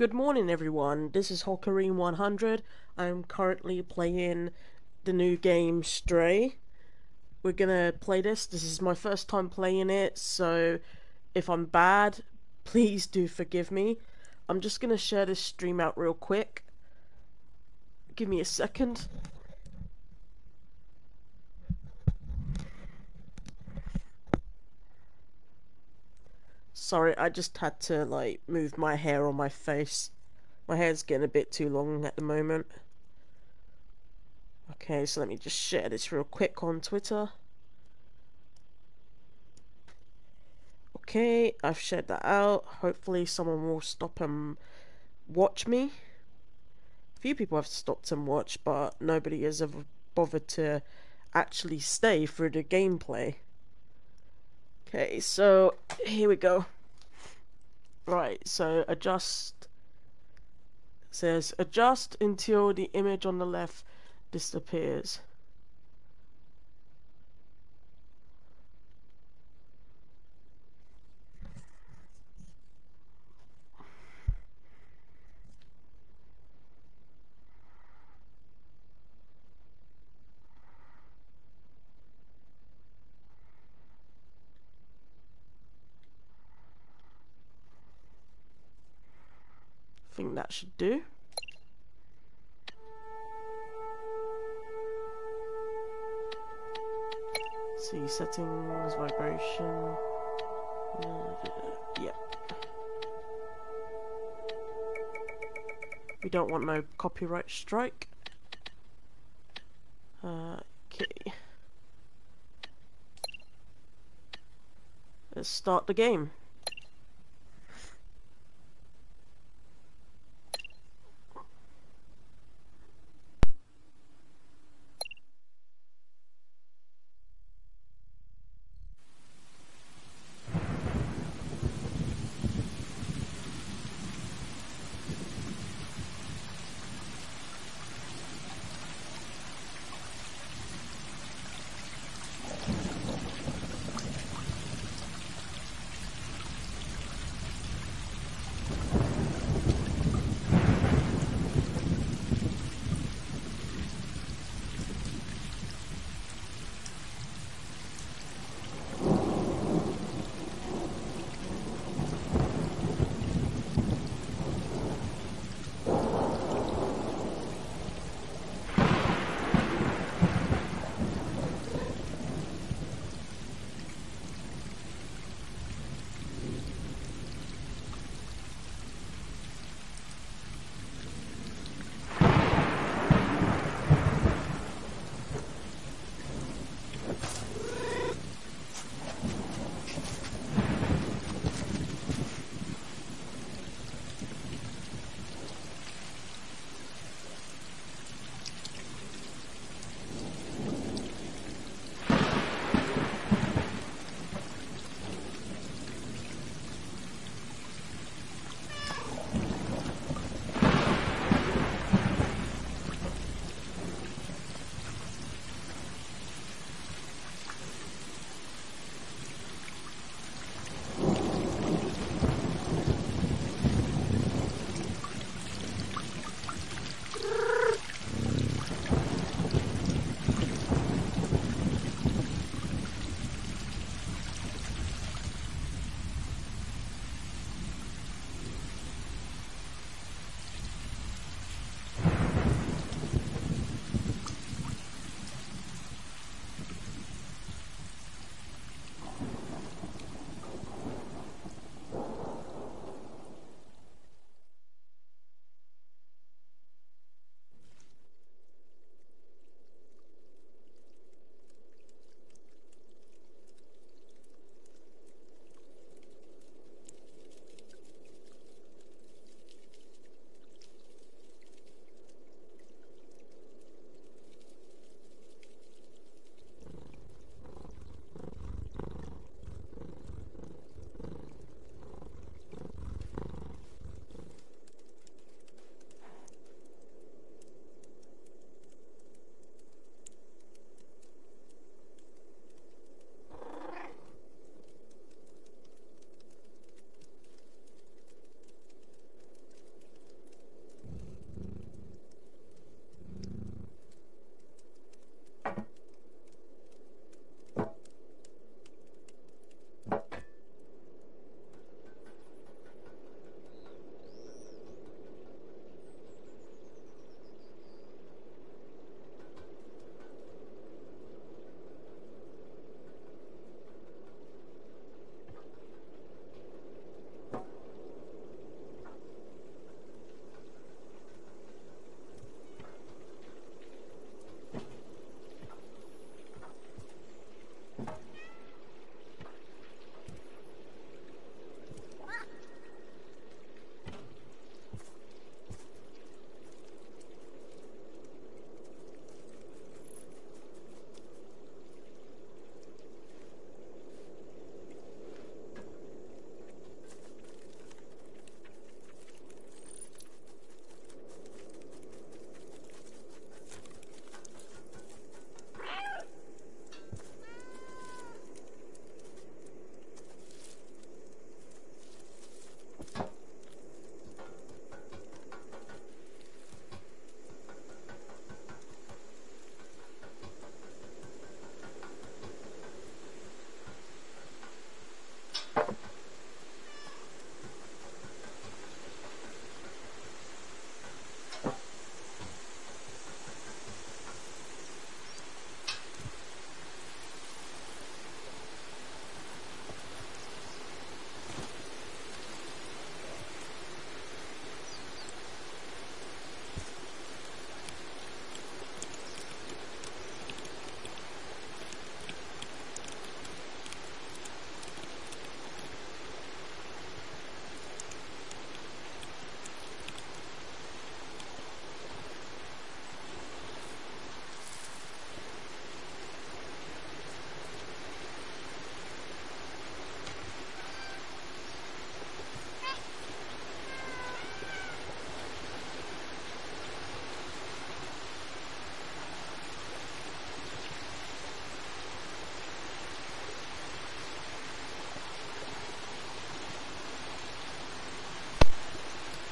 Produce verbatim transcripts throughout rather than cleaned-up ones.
Good morning, everyone. This is Hulkarine one hundred. I'm currently playing the new game Stray. We're gonna play this. This is my first time playing it, so if I'm bad, please do forgive me. I'm just gonna share this stream out real quick. Give me a second. Sorry, I just had to, like, move my hair on my face. My hair's getting a bit too long at the moment. Okay, so let me just share this real quick on Twitter. Okay, I've shared that out. Hopefully someone will stop and watch me. A few people have stopped and watched, but nobody has ever bothered to actually stay through the gameplay. Okay, so here we go. Right, so adjust. It says adjust until the image on the left disappears. I think that should do. See settings, vibration. Yep. We don't want no copyright strike. Uh, okay. Let's start the game.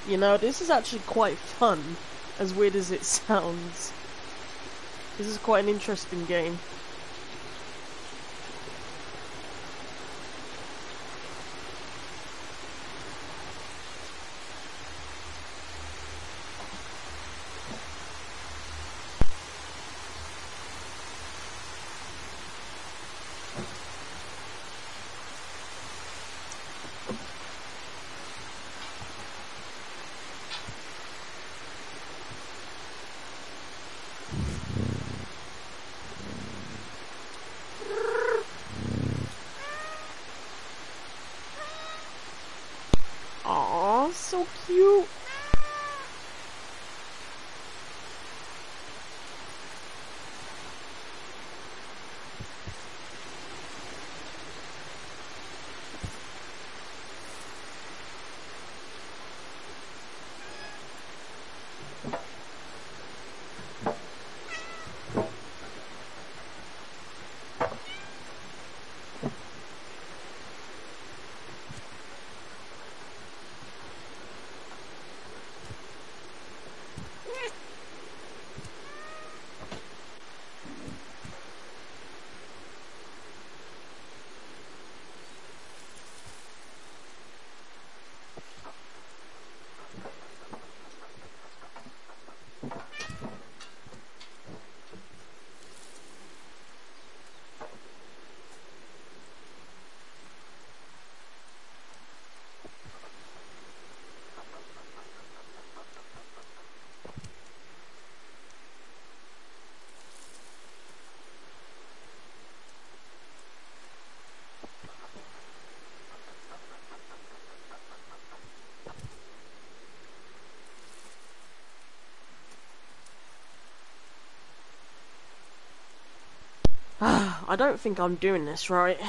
You know, this is actually quite fun, as weird as it sounds. This is quite an interesting game. Aww, so cute. I don't think I'm doing this right.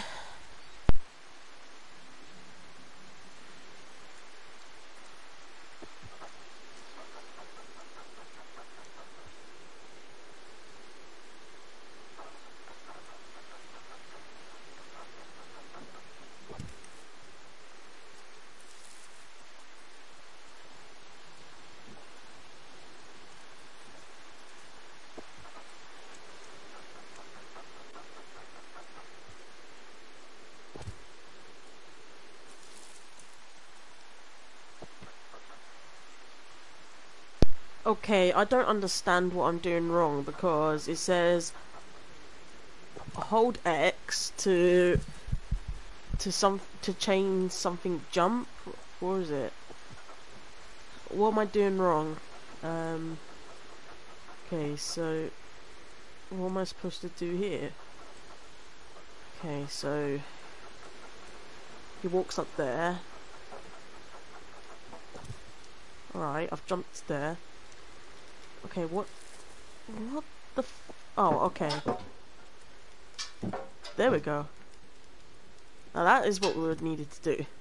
Okay, I don't understand what I'm doing wrong because it says hold X to to some to change something jump. What is it? What am I doing wrong? Um. Okay, so what am I supposed to do here? Okay, so he walks up there. Alright, I've jumped there. Okay, what? What the f- Oh, okay. There we go. Now that is what we would needed to do.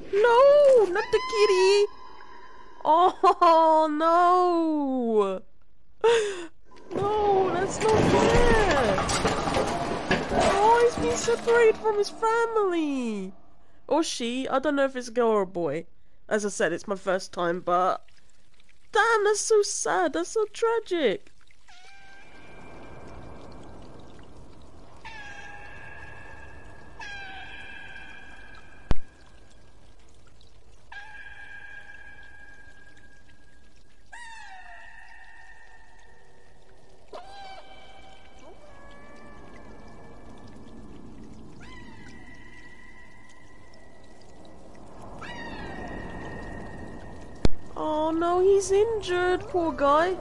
No, not the kitty. Oh no. No, that's not fair. Oh, he's been separated from his family. Or she. I don't know if it's a girl or a boy. As I said, it's my first time, but damn, that's so sad. That's so tragic. Oh no, he's injured, poor guy.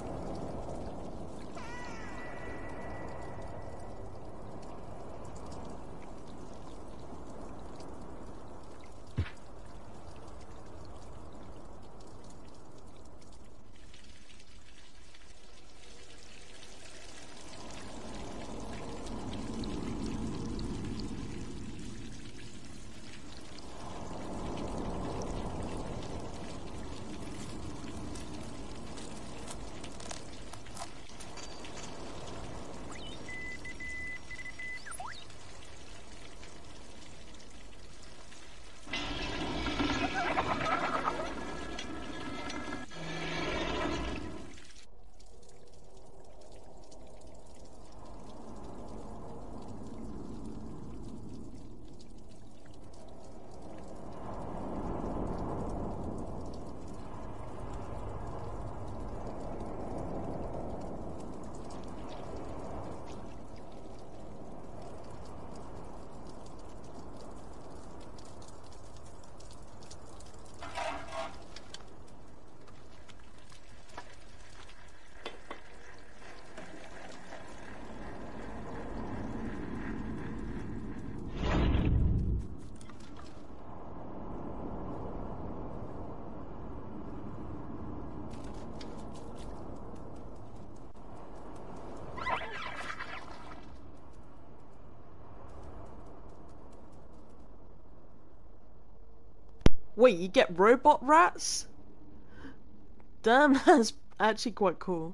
Wait, you get robot rats? Damn, that's actually quite cool.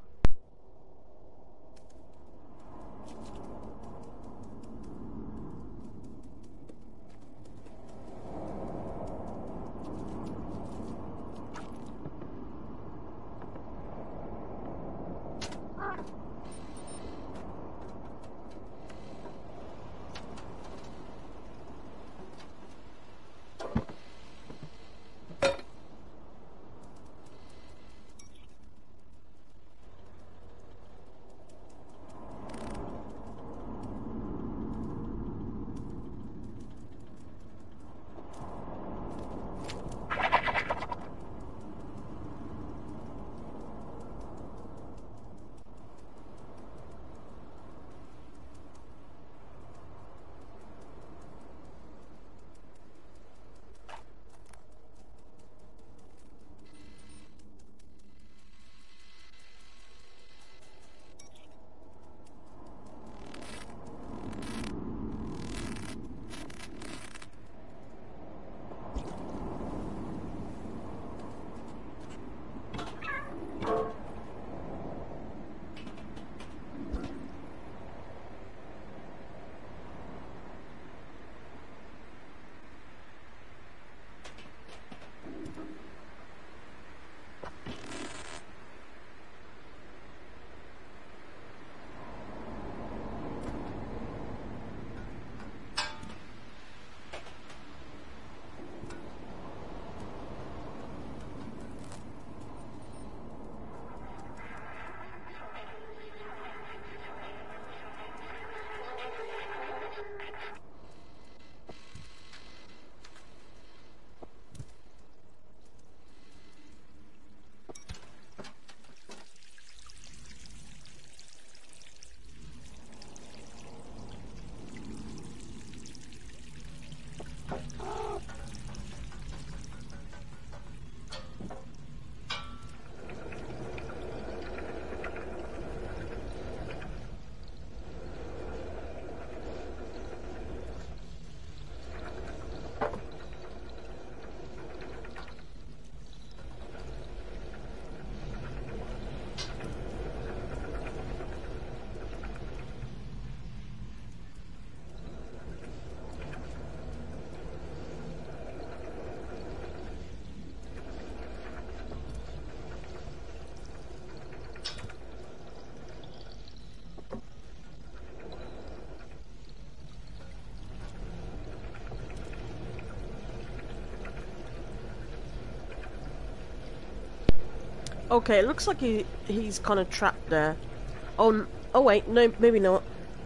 Okay, it looks like he he's kind of trapped there. Oh, n- oh wait, no, maybe not.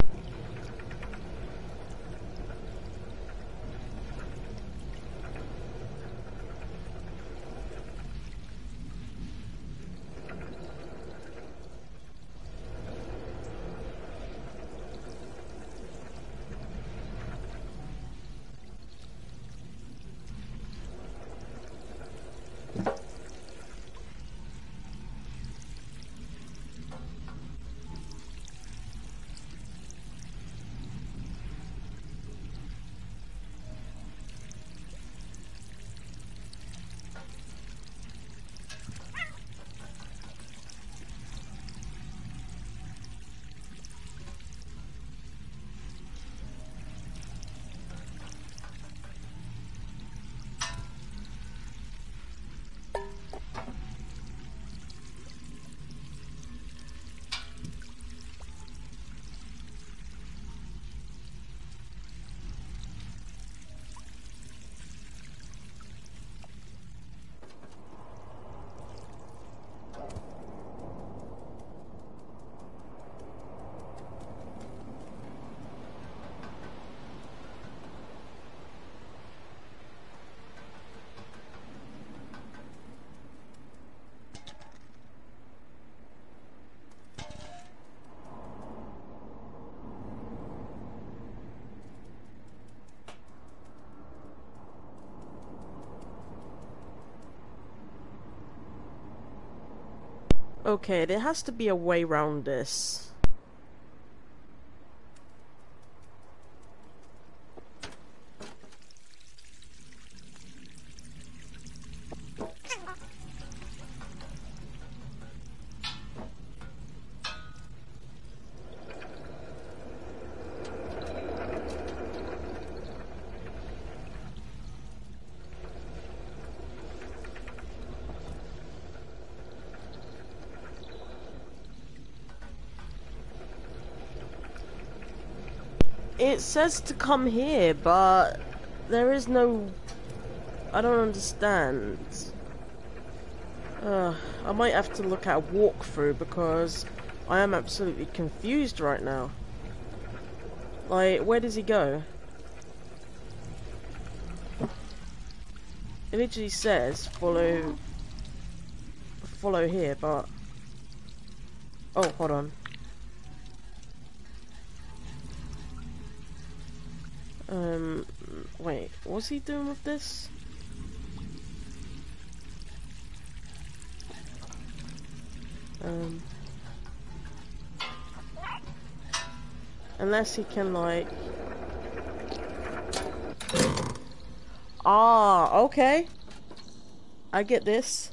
Okay, there has to be a way around this. It says to come here, but there is no... I don't understand. Uh, I might have to look at a walkthrough because I am absolutely confused right now. Like, where does he go? It literally says follow... follow here, but... Oh, hold on. Um, wait, what's he doing with this? Um, unless he can, like... Ah, okay. I get this.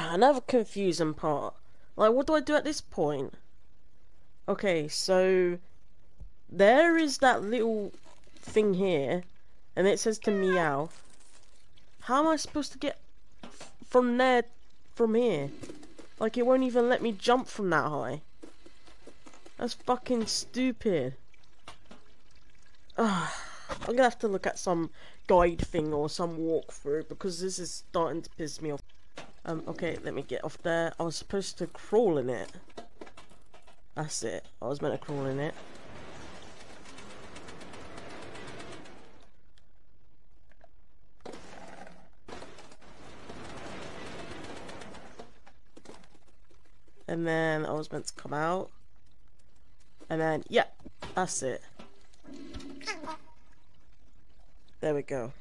Another confusing part. Like, what do I do at this point? Okay, so there is that little thing here, and it says to meow. How am I supposed to get from there, from here? Like, it won't even let me jump from that high. That's fucking stupid. Ugh. I'm gonna have to look at some guide thing or some walkthrough because this is starting to piss me off. Um, okay, let me get off there. I was supposed to crawl in it. That's it. I was meant to crawl in it. And then I was meant to come out. And then, yeah, that's it. There we go.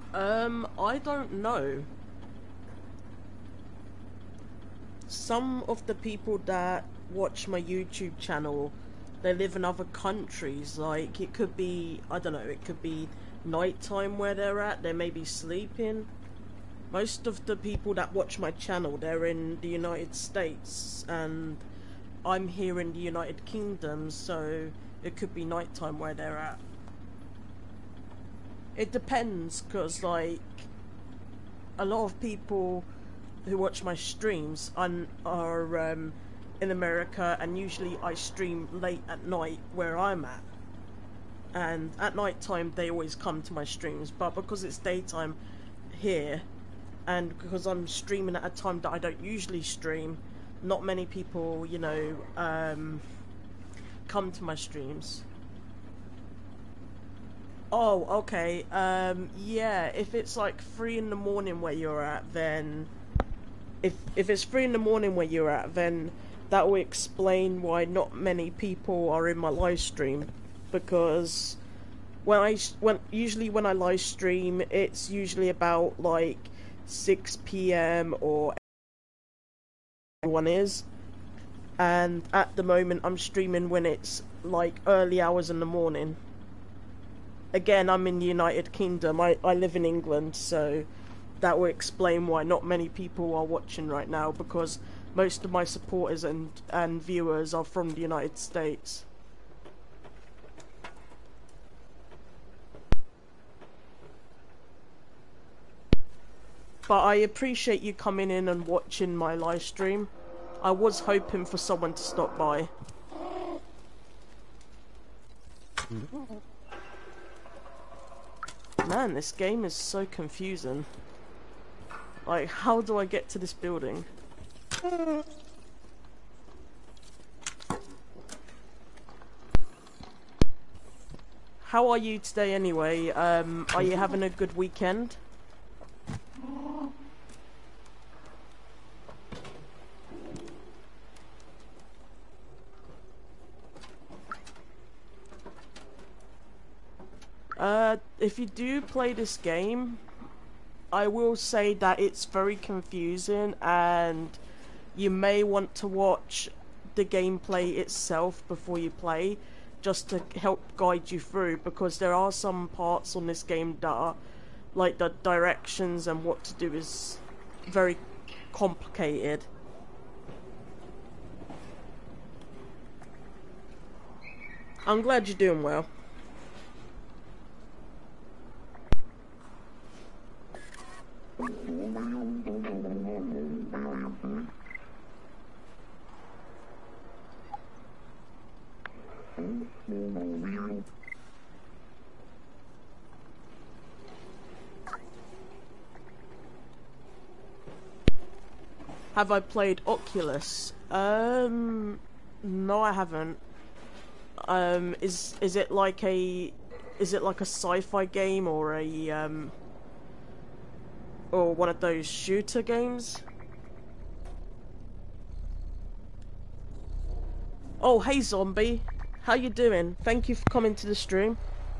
Um, I don't know. Some of the people that watch my YouTube channel, they live in other countries. Like, it could be, I don't know, it could be nighttime where they're at, they may be sleeping. Most of the people that watch my channel, they're in the United States, and I'm here in the United Kingdom, so it could be nighttime where they're at. It depends, because, like, a lot of people who watch my streams are, are um, in America, and usually I stream late at night where I'm at. And at night time they always come to my streams, but because it's daytime here, and because I'm streaming at a time that I don't usually stream, not many people, you know, um, come to my streams. Oh, okay. Um, yeah, if it's like three in the morning where you're at, then if if it's three in the morning where you're at, then that will explain why not many people are in my live stream, because when I when usually when I live stream, it's usually about like six p m or everyone is, and at the moment I'm streaming when it's like early hours in the morning. Again, I'm in the United Kingdom. I, I live in England, so that will explain why not many people are watching right now, because most of my supporters and, and viewers are from the United States. But I appreciate you coming in and watching my live stream. I was hoping for someone to stop by. Man, this game is so confusing. Like, how do I get to this building? How are you today anyway? Um, are you having a good weekend? Uh, if you do play this game, I will say that it's very confusing, and you may want to watch the gameplay itself before you play, just to help guide you through, because there are some parts on this game that are, like, the directions and what to do is very complicated. I'm glad you're doing well. Have I played Oculus? Um, no, I haven't. Um, is is it like a is it like a sci-fi game, or a um or one of those shooter games? Oh, hey zombie, how you doing? Thank you for coming to the stream.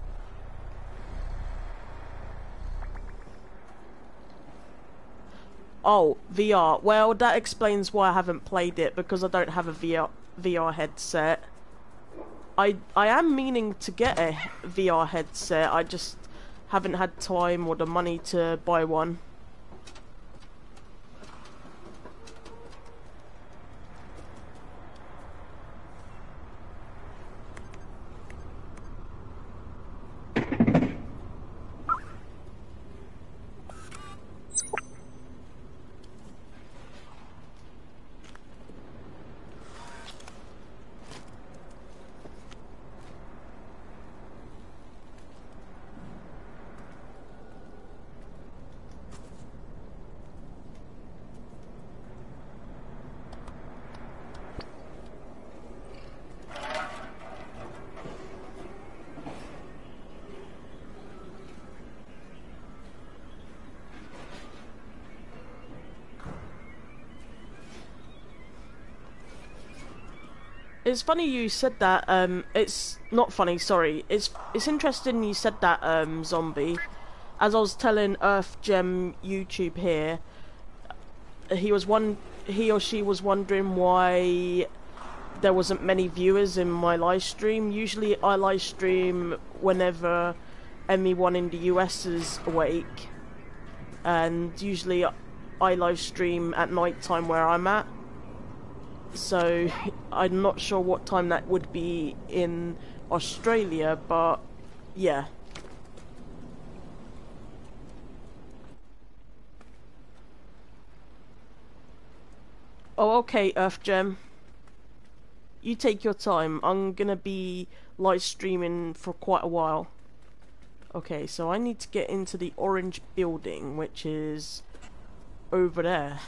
Oh, V R. Well, that explains why I haven't played it, because I don't have a V R V R headset. I I am meaning to get a V R headset. I just haven't had time or the money to buy one. It's funny you said that. Um, it's not funny. Sorry. It's it's interesting you said that, um, zombie, as I was telling Earth Gem YouTube here, he was one, he or she was wondering why there wasn't many viewers in my live stream. Usually I live stream whenever anyone in the U S is awake, and usually I live stream at night time where I'm at. So I'm not sure what time that would be in Australia, but yeah. Oh, okay, Earth Gem. You take your time. I'm gonna be live streaming for quite a while. Okay, so I need to get into the orange building, which is over there.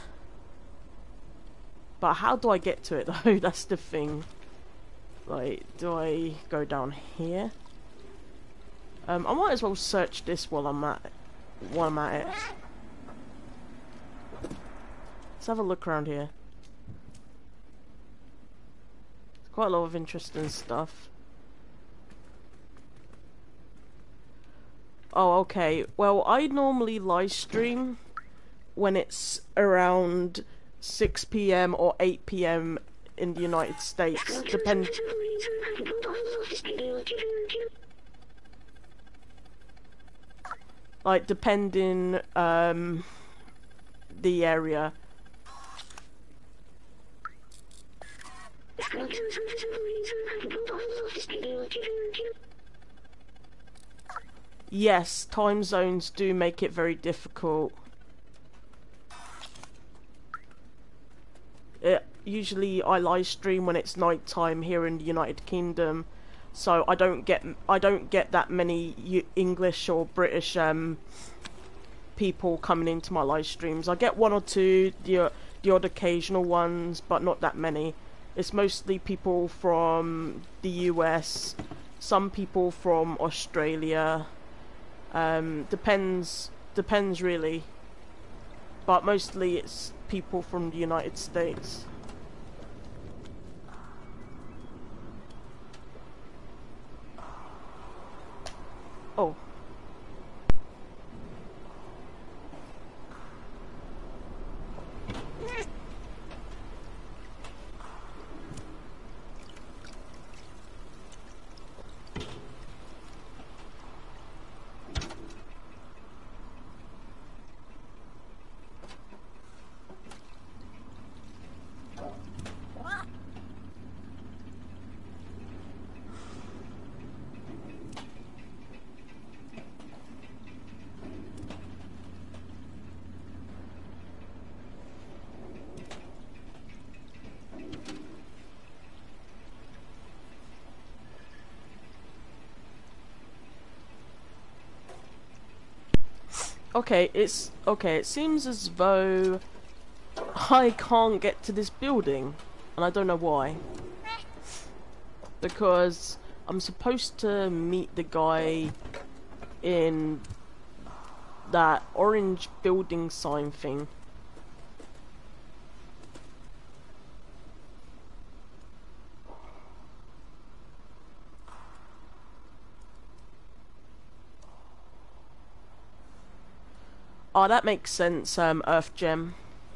But how do I get to it though? That's the thing. Like, do I go down here? Um, I might as well search this while I'm at it. While I'm at it. Let's have a look around here. There's quite a lot of interesting stuff. Oh, okay. Well, I normally live stream when it's around six p m or eight p m in the United States. Depend. Like, depending um the area. Yes, time zones do make it very difficult. It, usually I live stream when it's night time here in the United Kingdom, so I don't get I don't get that many U English or British um people coming into my live streams. I get one or two, the the odd occasional ones, but not that many. It's mostly people from the U S, some people from Australia. Um, depends depends really, but mostly it's people from the United States. Oh. Okay, it's okay. It seems as though I can't get to this building, and I don't know why. Because I'm supposed to meet the guy in that orange building sign thing. Oh, that makes sense, um, Earth Gem.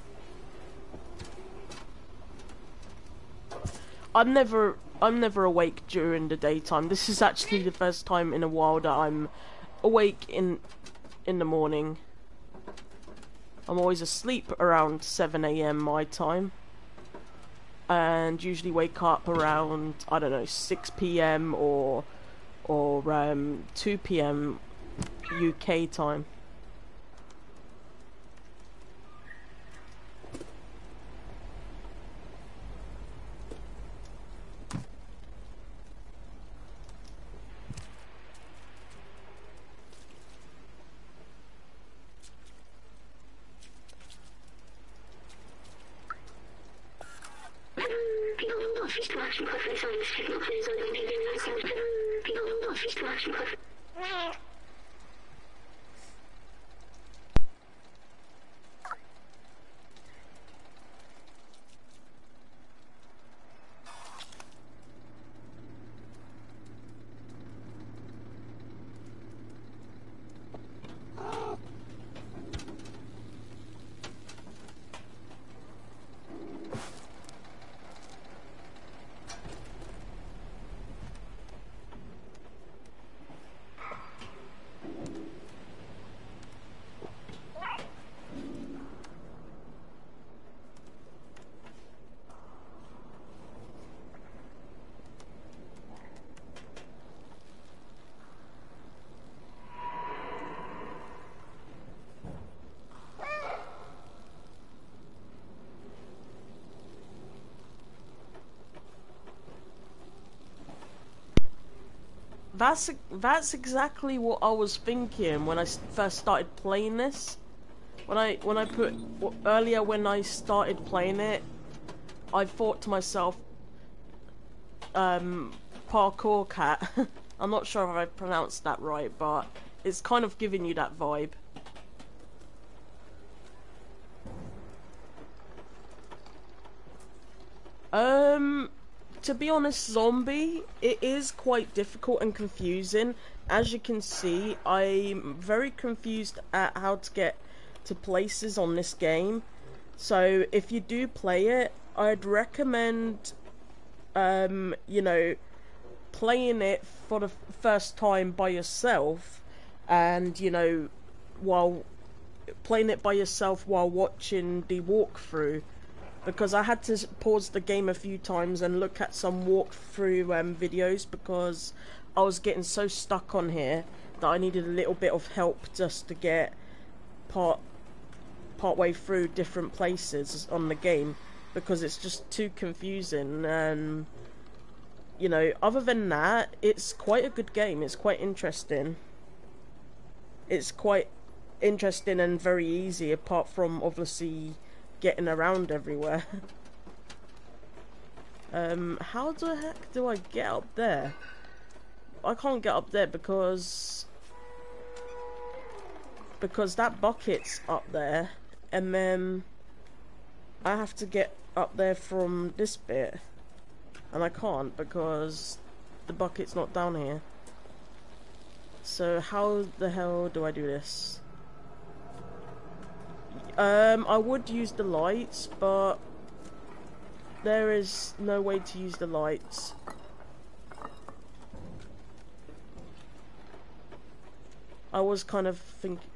I'm never, I'm never awake during the daytime. This is actually the first time in a while that I'm awake in, in the morning. I'm always asleep around seven A M my time, and usually wake up around, I don't know, six P M or, or um, two P M U K time. That's that's exactly what I was thinking when I first started playing this. When I when I put earlier when I started playing it, I thought to myself, um, parkour cat. I'm not sure if I pronounced that right, but it's kind of giving you that vibe. Um, to be honest, zombie, it is quite difficult and confusing. As you can see, I'm very confused at how to get to places on this game. So if you do play it, I'd recommend, um, you know, playing it for the first time by yourself, and you know, while playing it by yourself while watching the walkthrough, because I had to pause the game a few times and look at some walkthrough um, videos because I was getting so stuck on here that I needed a little bit of help just to get part part way through different places on the game, because it's just too confusing. And you know, other than that, it's quite a good game. It's quite interesting. It's quite interesting and very easy, apart from obviously getting around everywhere. um, how the heck do I get up there? I can't get up there because because that bucket's up there, and then I have to get up there from this bit, and I can't because the bucket's not down here. So how the hell do I do this? Um, I would use the lights, but there is no way to use the lights. I was kind of thinking...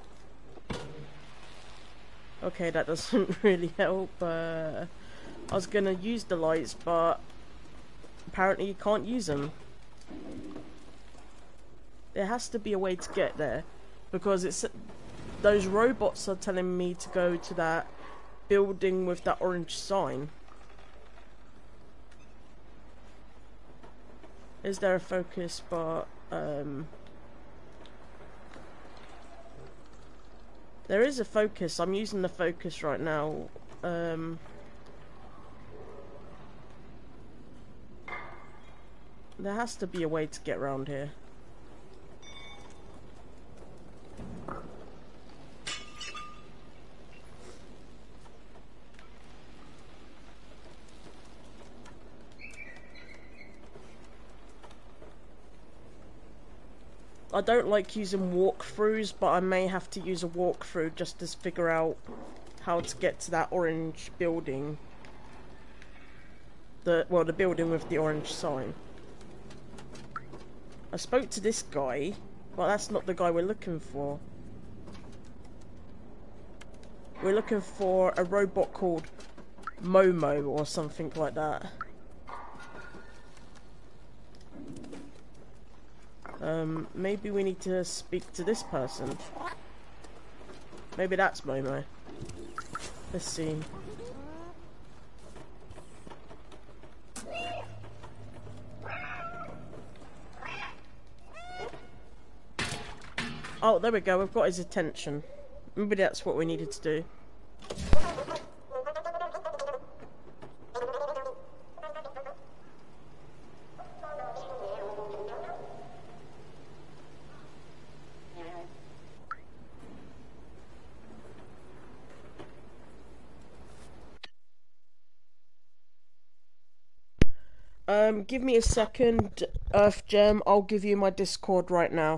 Okay, that doesn't really help. Uh, I was gonna use the lights, but apparently you can't use them. There has to be a way to get there, because it's those robots are telling me to go to that building with that orange sign. Is there a focus? But um, there is a focus. I'm using the focus right now. Um, there has to be a way to get around here. I don't like using walkthroughs, but I may have to use a walkthrough just to figure out how to get to that orange building. The well, the building with the orange sign. I spoke to this guy, but that's not the guy we're looking for. We're looking for a robot called Momo or something like that. Um, maybe we need to speak to this person. Maybe that's Momo. Let's see. Oh, there we go. We've got his attention. Maybe that's what we needed to do. Um, give me a second, Earth Gem. I'll give you my Discord right now.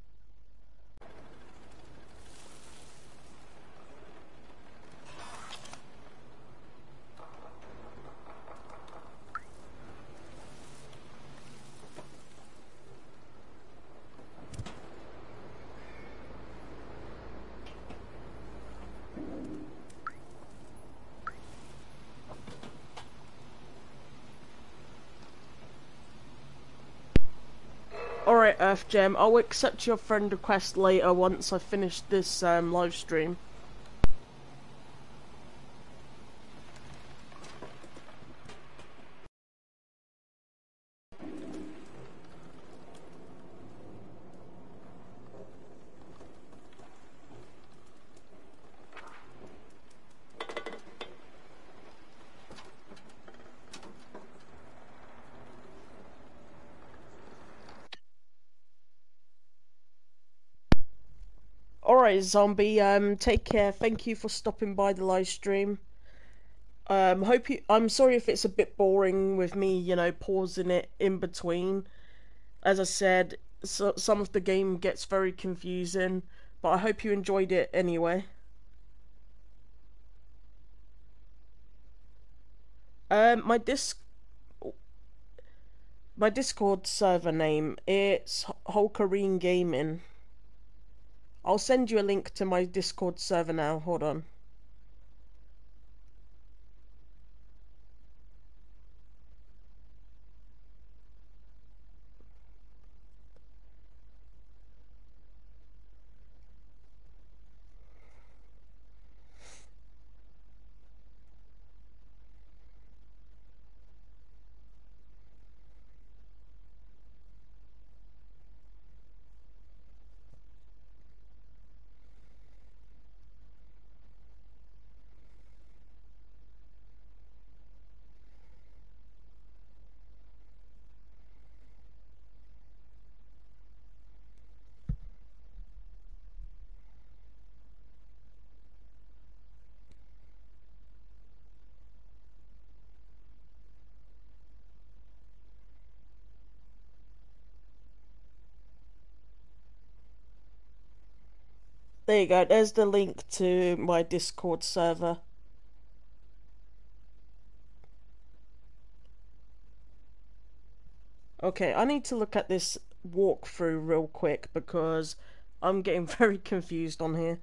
Alright, Earth Gem, I'll accept your friend request later once I finish this um, live stream. Alright, zombie, um, take care. Thank you for stopping by the live stream. Um, hope you. I'm sorry if it's a bit boring with me, you know, pausing it in between. As I said, so, some of the game gets very confusing, but I hope you enjoyed it anyway. Um, my disc, my Discord server name, it's Hulkarine Gaming. I'll send you a link to my Discord server now. Hold on. There you go. There's the link to my Discord server. Okay, I need to look at this walkthrough real quick because I'm getting very confused on here.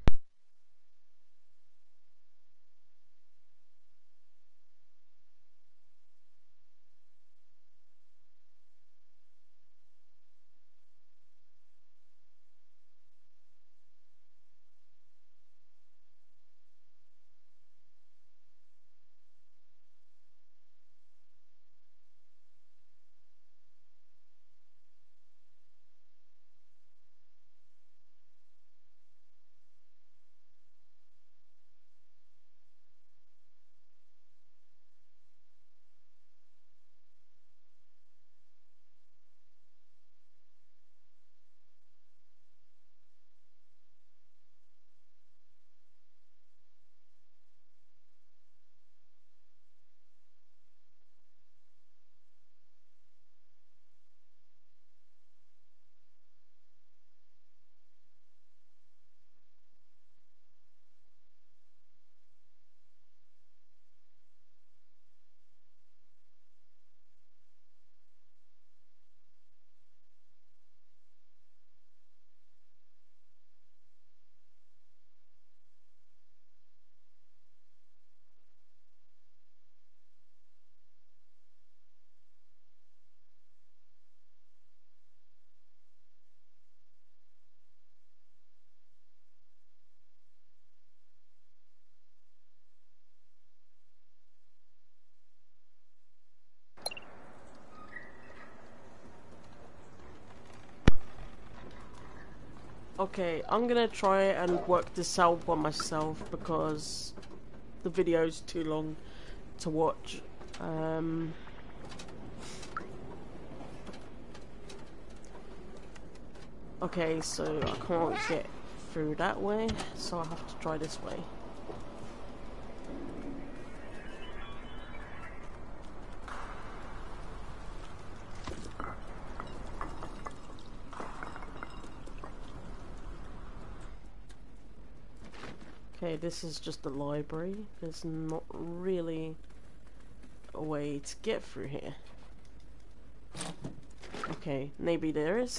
Okay, I'm gonna try and work this out by myself because the video's too long to watch. Um, okay, so I can't get through that way, so I have to try this way. Okay, this is just a library. There's not really a way to get through here. Okay, maybe there is.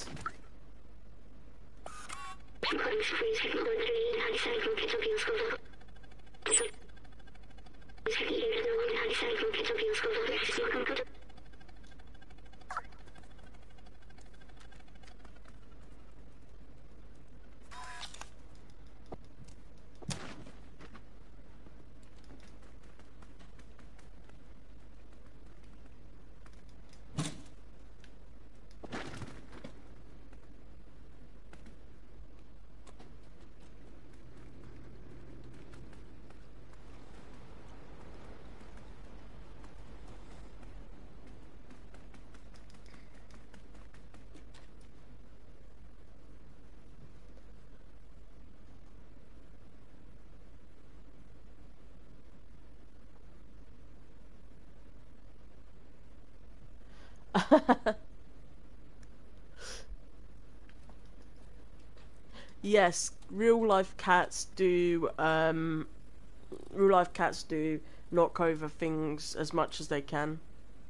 Yes, real life cats do. Um, real life cats do knock over things as much as they can.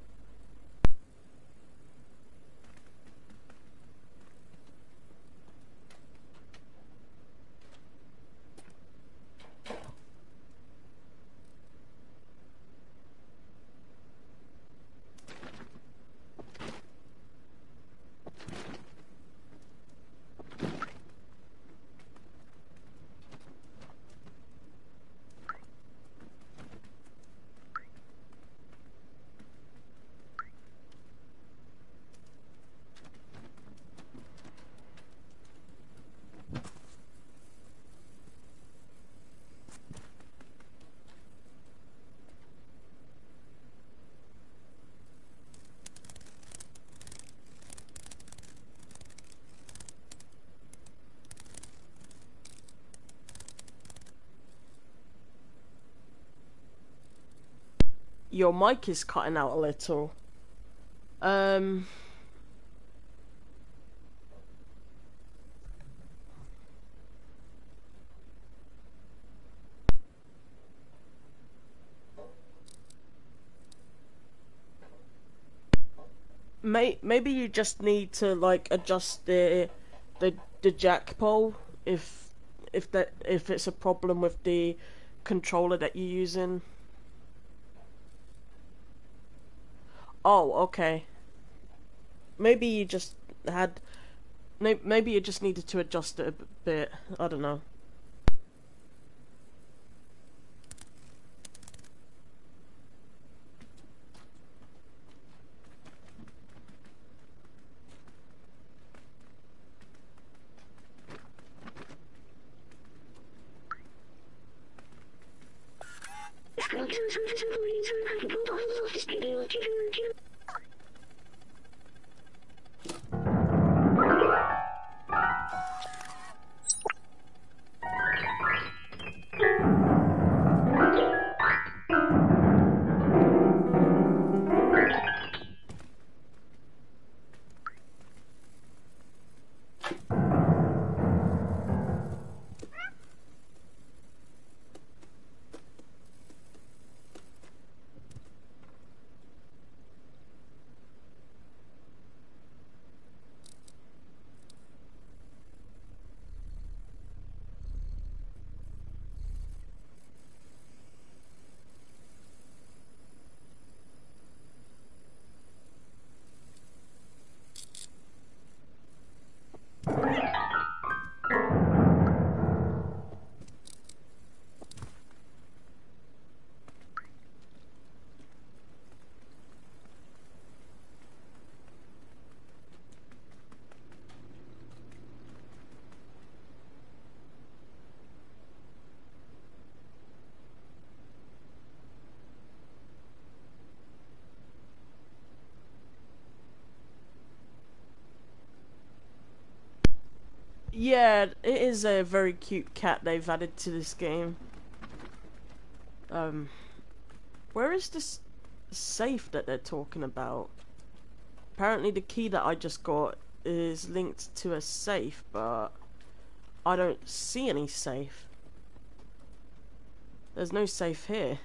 Your mic is cutting out a little. Um, may maybe you just need to like adjust the the the jack pole if if that if it's a problem with the controller that you're using. Oh, okay. Maybe you just had maybe you just needed to adjust it a bit. I don't know. Yeah, it is a very cute cat they've added to this game. Um, where is this safe that they're talking about? Apparently the key that I just got is linked to a safe, but I don't see any safe. There's no safe here.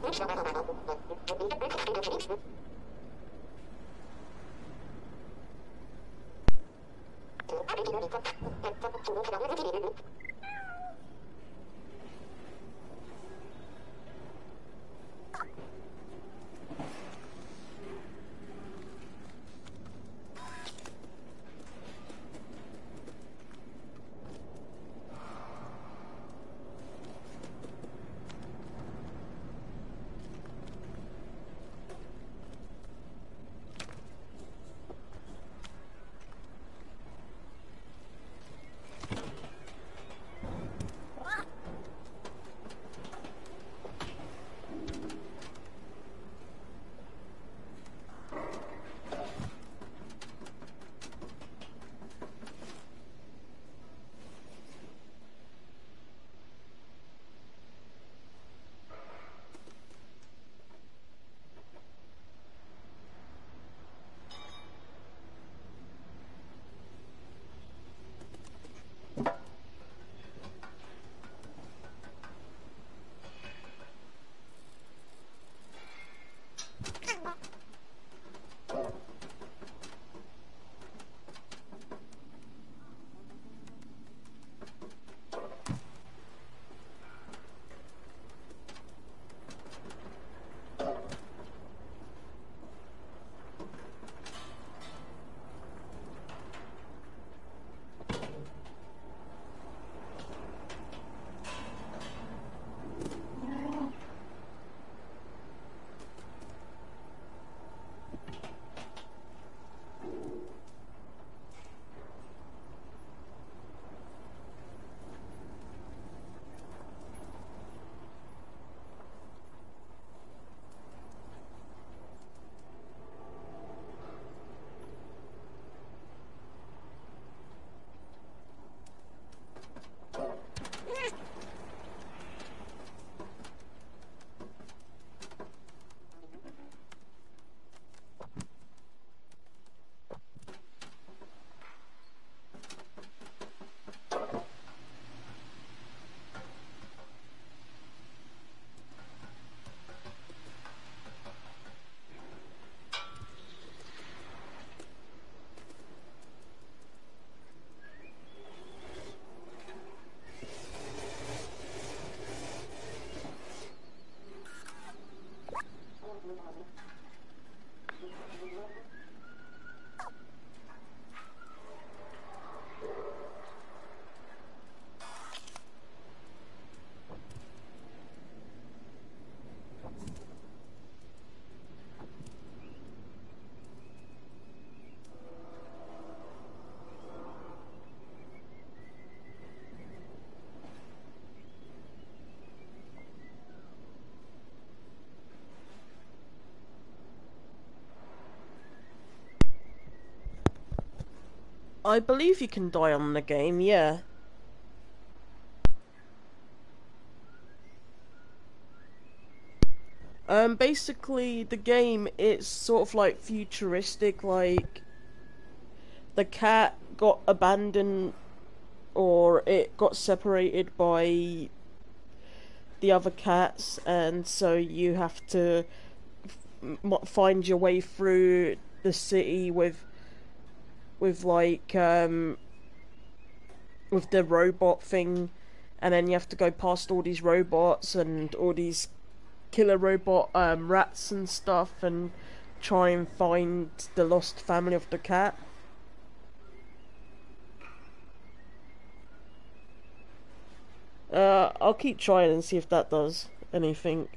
I believe you can die on the game, yeah. Um, basically, the game is sort of like futuristic, like the cat got abandoned or it got separated by the other cats, and so you have to f find your way through the city with with like um with the robot thing, and then you have to go past all these robots and all these killer robot um, rats and stuff, and try and find the lost family of the cat. Uh, I'll keep trying and see if that does anything.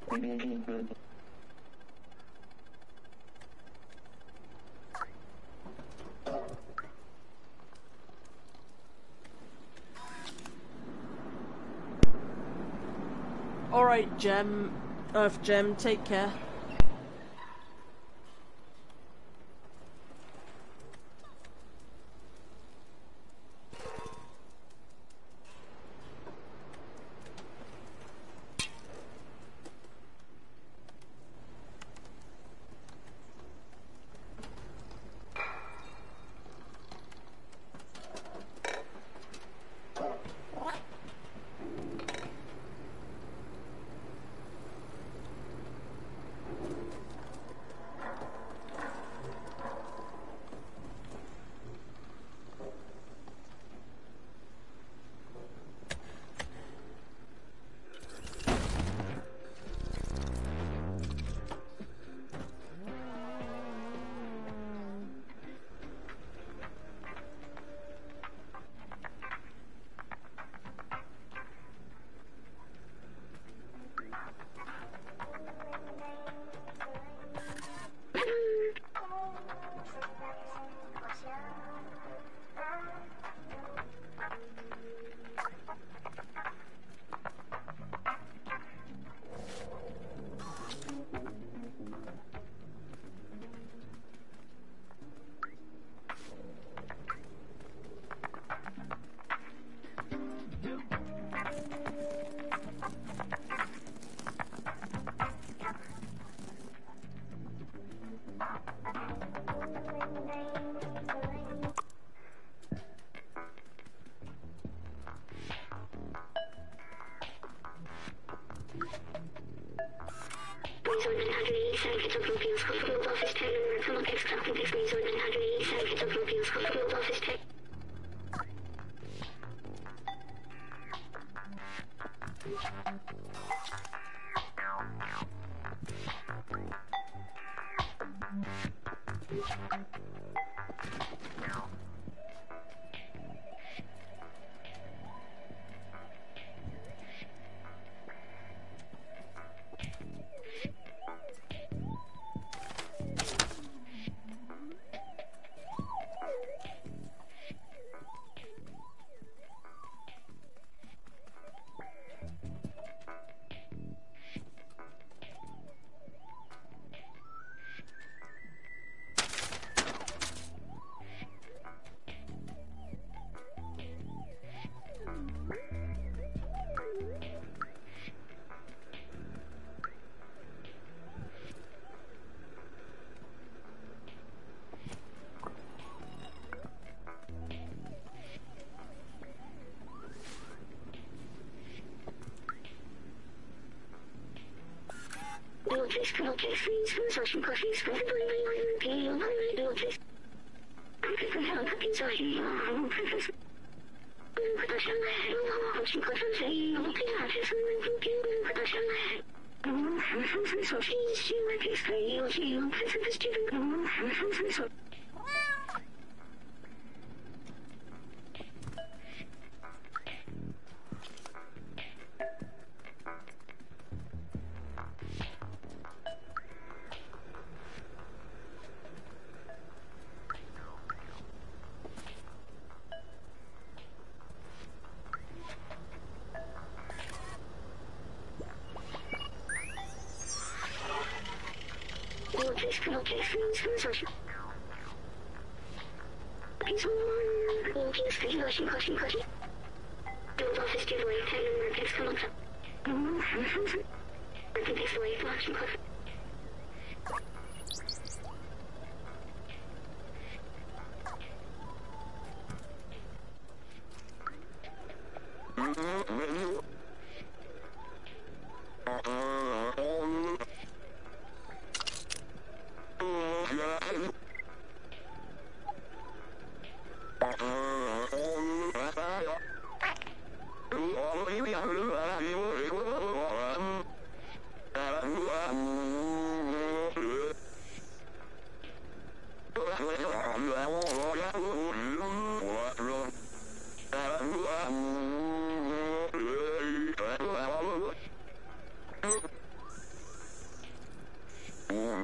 Alright, Gem. Earth Gem, take care.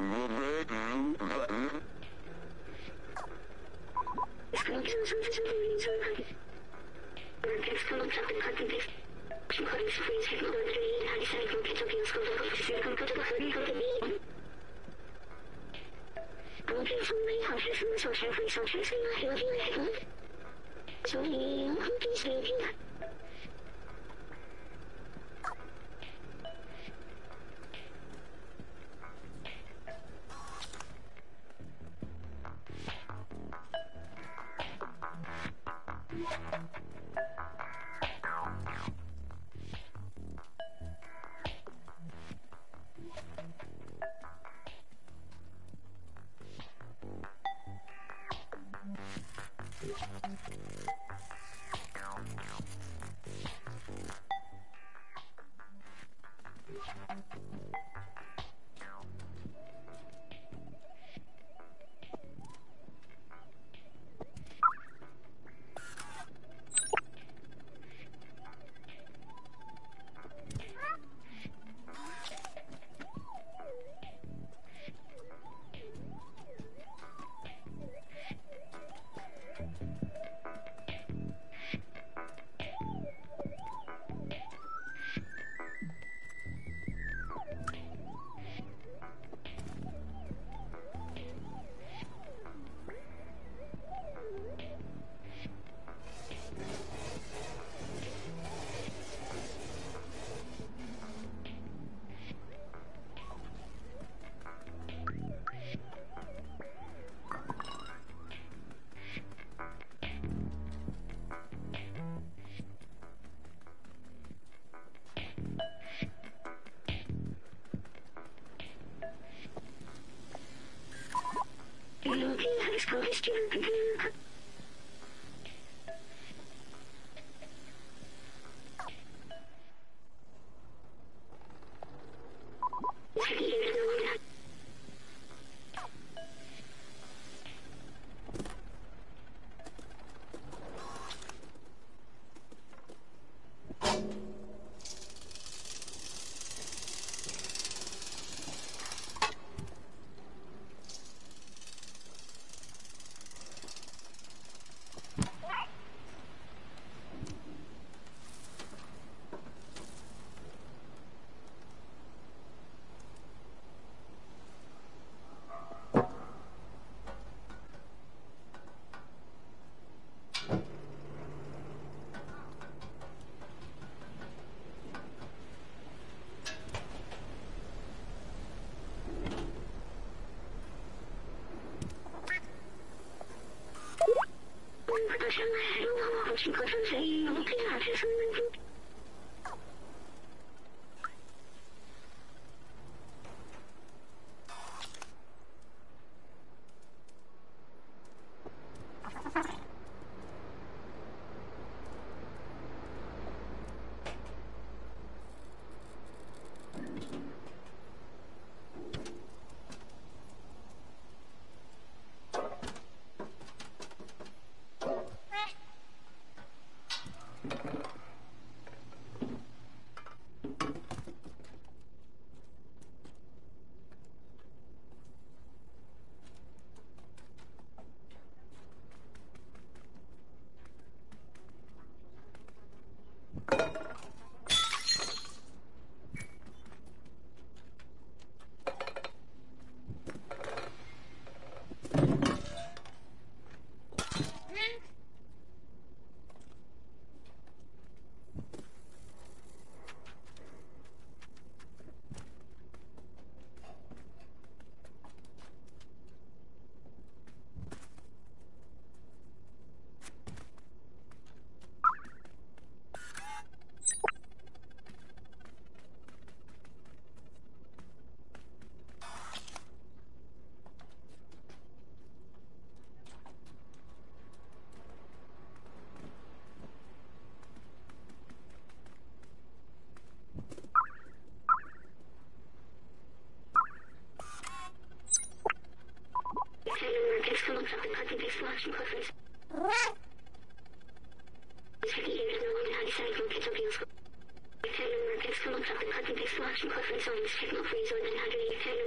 Text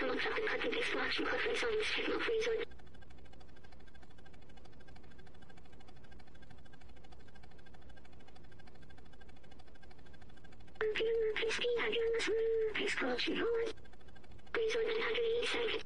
Vermannschaften hatten die Smartschen Konferenz Techno-Freezer. Please be against please call she was. Please on one hundred eighty-seven.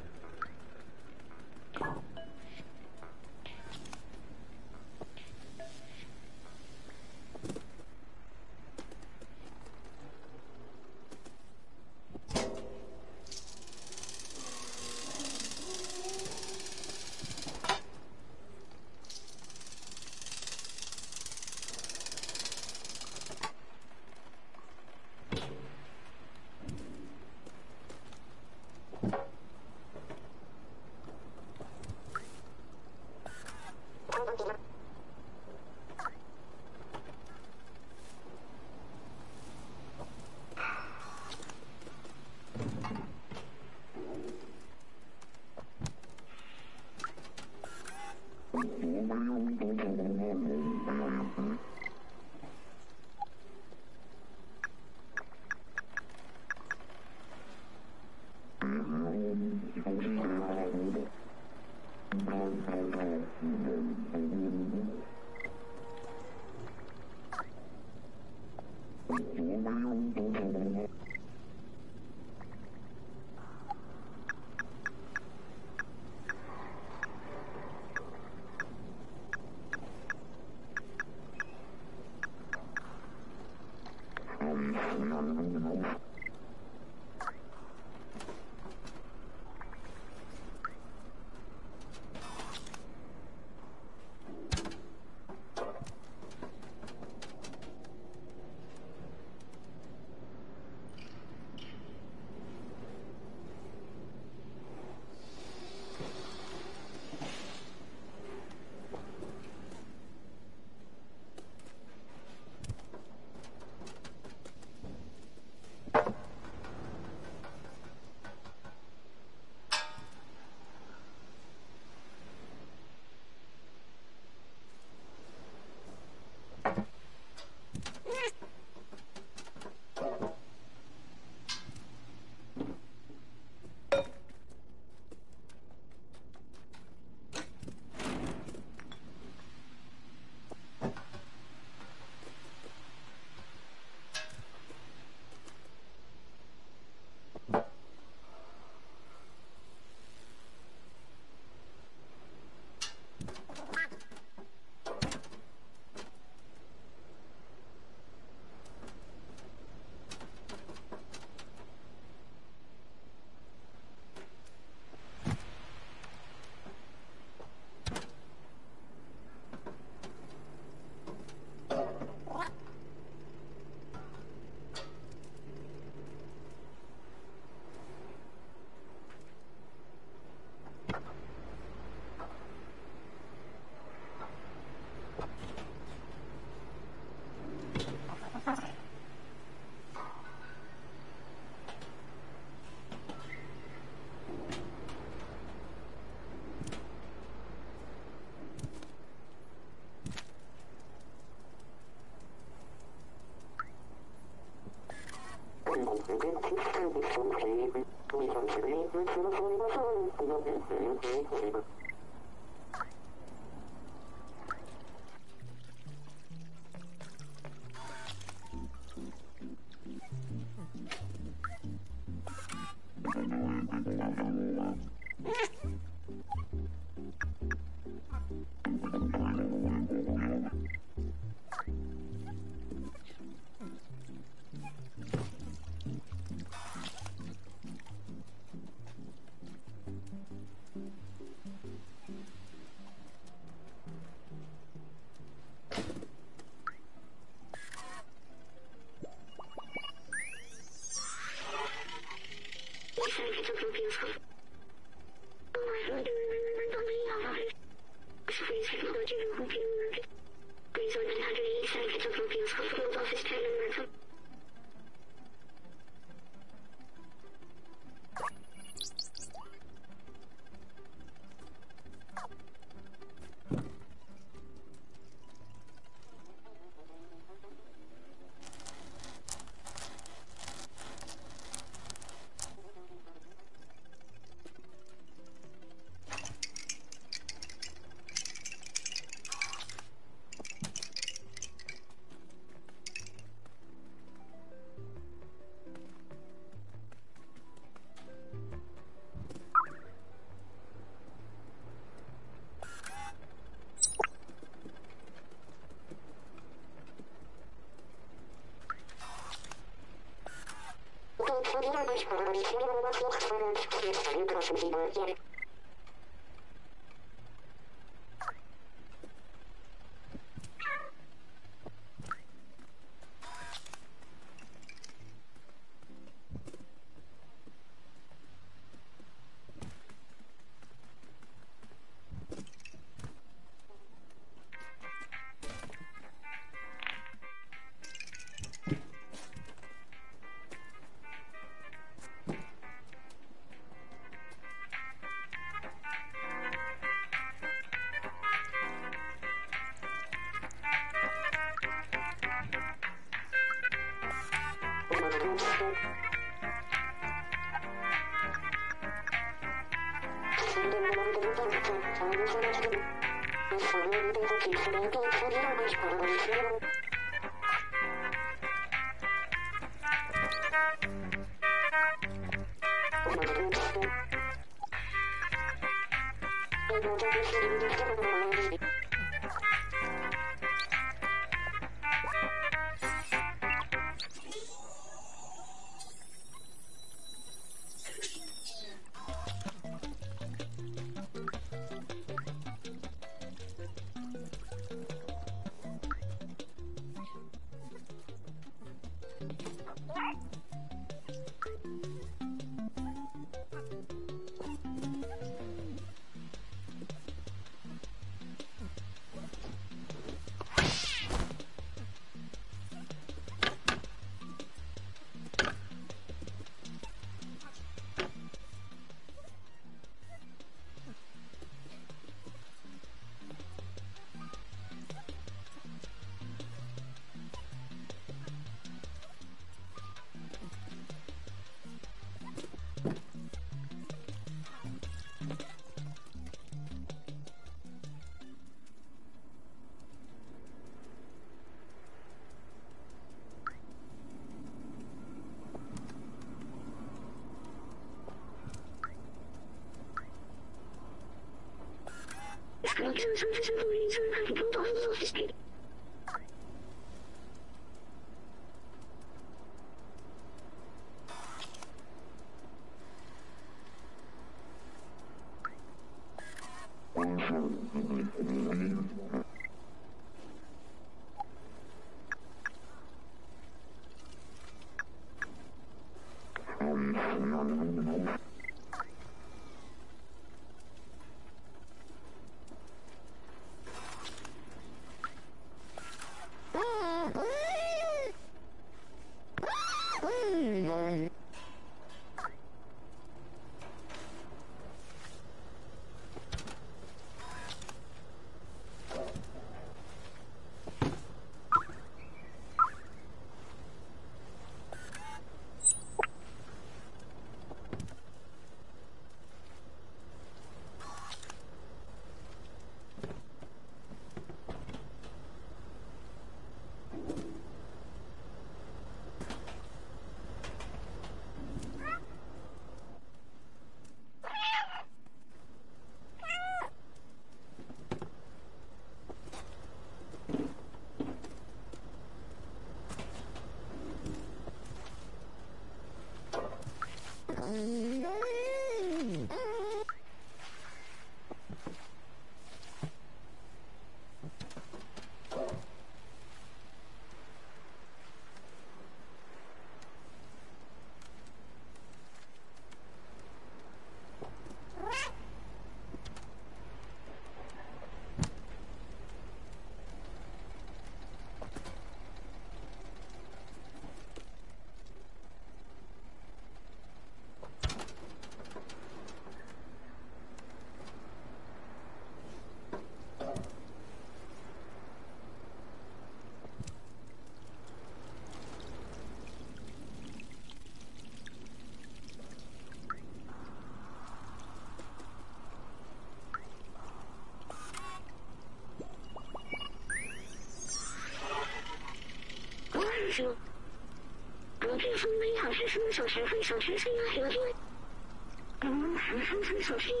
说，我这风没好是什么所是会所是谁啊？有点，嗯，还是会所是。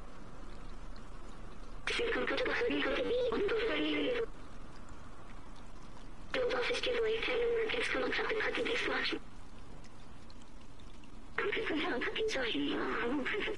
是刚刚这个合理合理，我们都是合理的。Build office giveaway, ten number gets come up with cutting this watch. I'm going to help cutting so I'm perfect.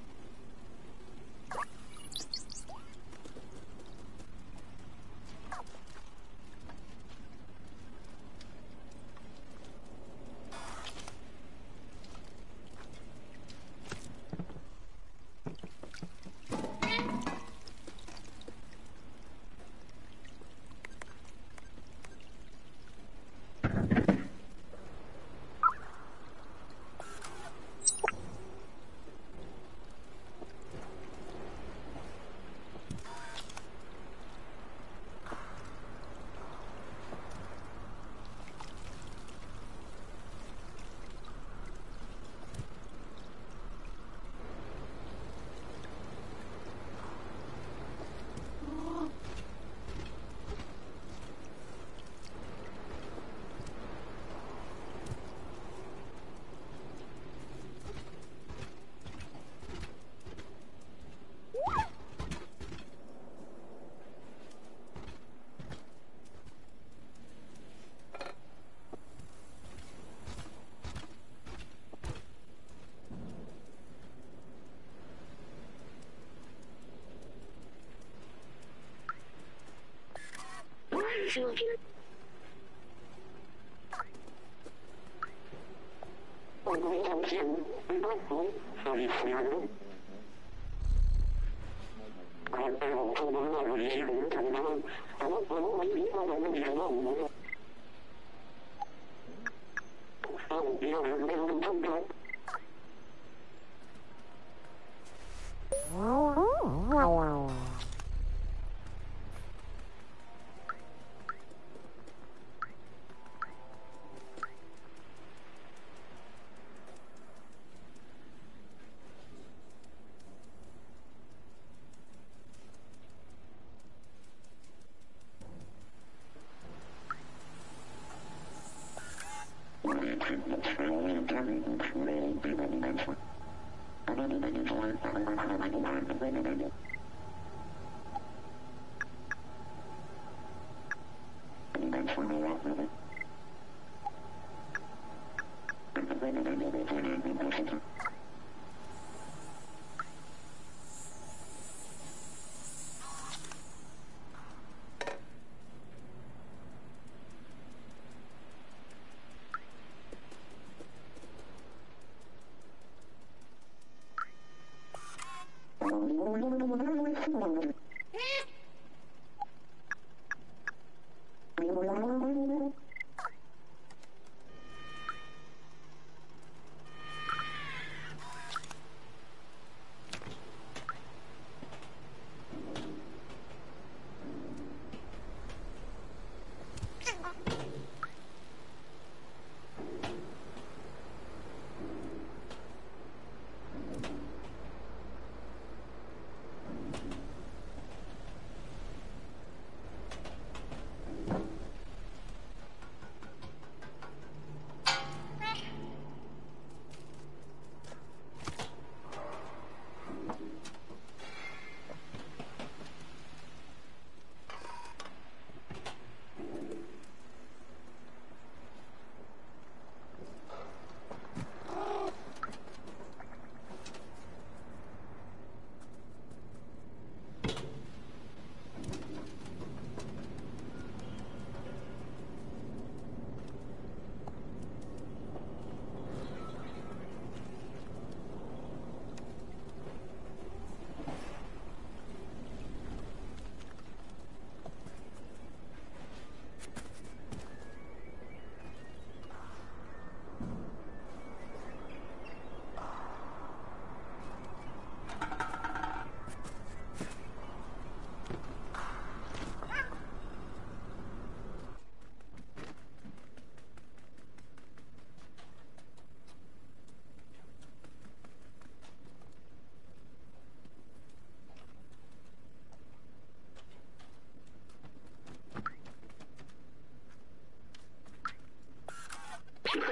Smoking.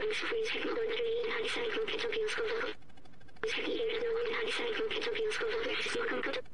James Freeze technology and recycle ketchup skoro. Heavy air no and recycle ketchup skoro.